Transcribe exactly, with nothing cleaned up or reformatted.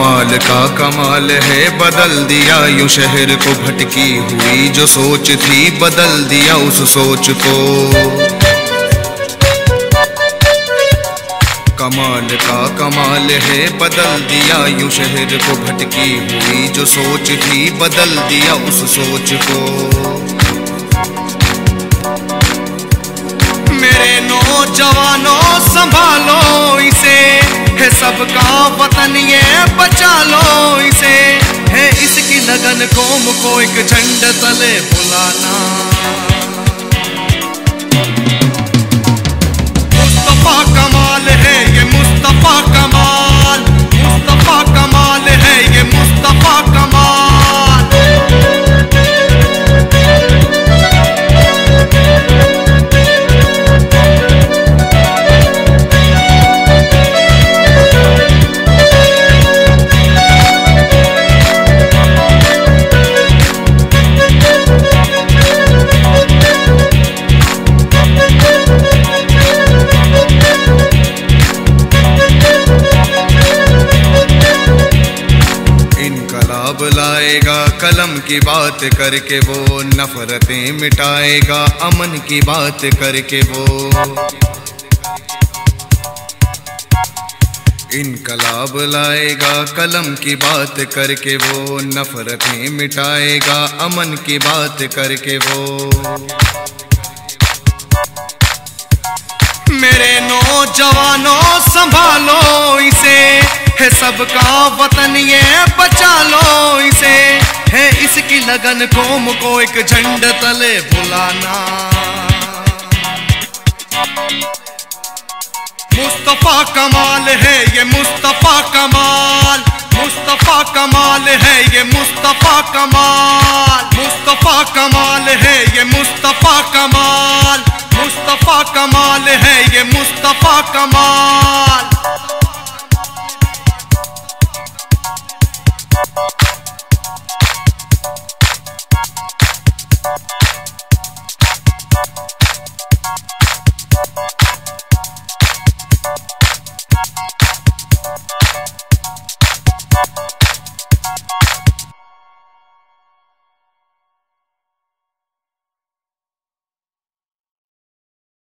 कमाल का कमाल है, बदल दिया यूं शहर को। भटकी हुई जो सोच थी, बदल दिया उस सोच को। कमाल का कमाल है, बदल दिया यूं शहर को। भटकी हुई जो सोच थी, बदल दिया उस सोच को। मेरे नौजवानों संभालो इसे, है सबका वतन ये बचा लो इसे। है इसकी लगन कौम को एक झंडे तले बुलाना। मुस्तफा कमाल है ये, मुस्तफा कमाल। मुस्तफा कमाल है ये, मुस्तफा कमाल। लाएगा कलम की बात करके वो, नफरतें मिटाएगा अमन की बात करके वो। इनकलाब लाएगा कलम की बात करके वो, नफरतें मिटाएगा अमन की बात करके वो। मेरे नौजवानों संभालो इसे, है सबका वतन ये बचा लो इसे। है इसकी लगन कौम को एक झंडे तले बुलाना। मुस्तफा कमाल है ये, मुस्तफा कमाल। मुस्तफा कमाल है ये, मुस्तफा कमाल। मुस्तफा कमाल है ये, मुस्तफा कमाल। मुस्तफा कमाल है ये, मुस्तफा कमाल।